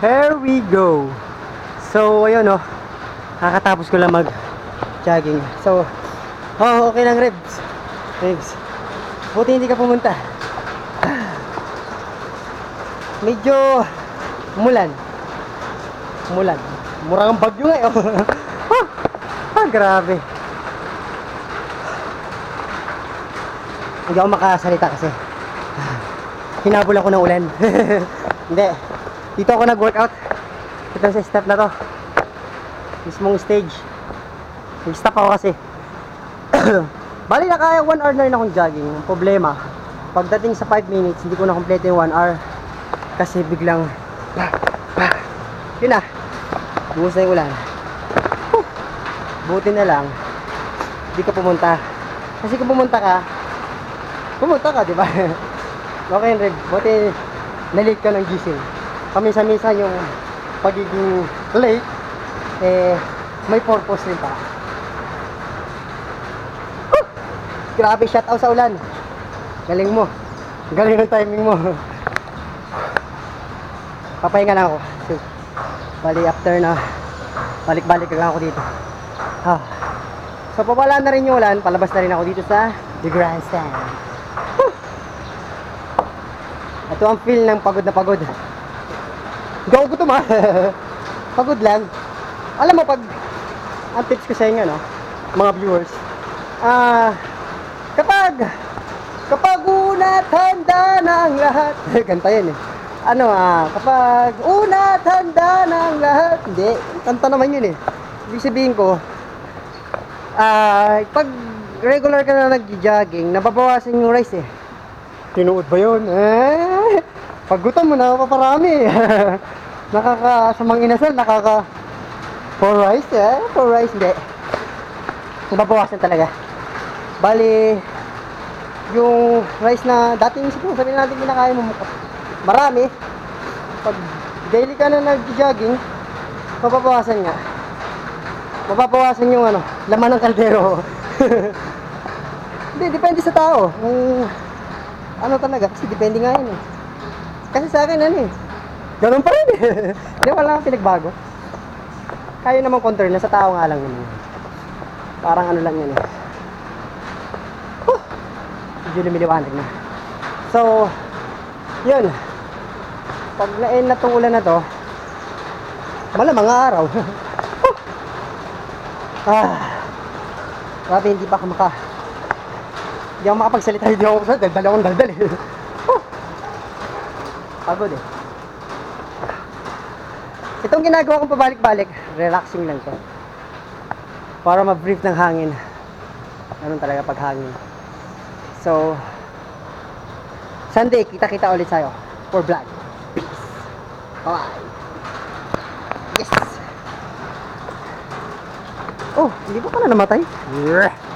Here we go. So, ayun oh. Kakatapos ko lang mag-jogging. So, okay lang, Rebs. Buti hindi ka pumunta. Medyo umulan. Murang bagyo nga oh. Grabe. Hindi ako makasalita kasi hinabol ako ng ulan. Hindi. Dito ako nag-workout. Ito sa step na to. Mismong stage. Nag-stop ako kasi. Bali na kaya 1 hour na rin akong jogging. Ang problema, pagdating sa 5 minutes, hindi ko na complete yung 1 hour. Kasi biglang yun na. Buhos na yung ulan. Buti na lang hindi ka pumunta. Kasi kung pumunta ka, di ba? Okay, Red. Buti na-late ka ng gising. Paminsan-minsan yung pagiging late, may purpose rin pa. Grabe, shout out sa ulan. Galing mo. Galing ng timing mo. Papahinga lang ako. Bali, after na, balik-balik lang ako dito. So, pawala na rin yung ulan. Palabas na rin ako dito sa The Grandstand. Ito ang feel ng pagod na pagod. Hindi ako gutom Pagod lang. Alam mo, ang tips ko sa inyo, no, mga viewers, kapag una't handa na ang lahat. Kanta yan kapag una't handa na ang lahat. Hindi, kanta naman yun Ibig sabihin ko, pag regular ka na nag-jogging, nababawasan yung rice Tinuod ba yun? Pag gutom mo, napaparami Nakakasamang inasal, for rice For rice, hindi. Nababawasan talaga. Bali, yung rice na dating siguro sabihin natin kinakain mo marami, pag daily ka na nag-jogging, mababawasan nga. Mababawasan yung laman ng kaldero. Hindi, depende sa tao. Talaga, kasi depende nga yun Kasi sa akin ganun pa rin Hindi, wala kang pinagbago. Kaya naman counter na sa tao nga lang yun. Parang lang yun medyo lumiliwanag na. So, yun. Pag na-end na tong ulan na to, malamang araw. Grabe, hindi pa ako hindi ako makapagsalita, hindi ako makapagsalita, daldal akong daldal Pagod Itong ginagawa kong pabalik-balik, relaxing lang to. Para ma-brief ng hangin. Ganun talaga pag hangin. So, Sunday, kita-kita ulit sa'yo for vlog. Peace. Bye. Yes. Oh, hindi pa pala namatay.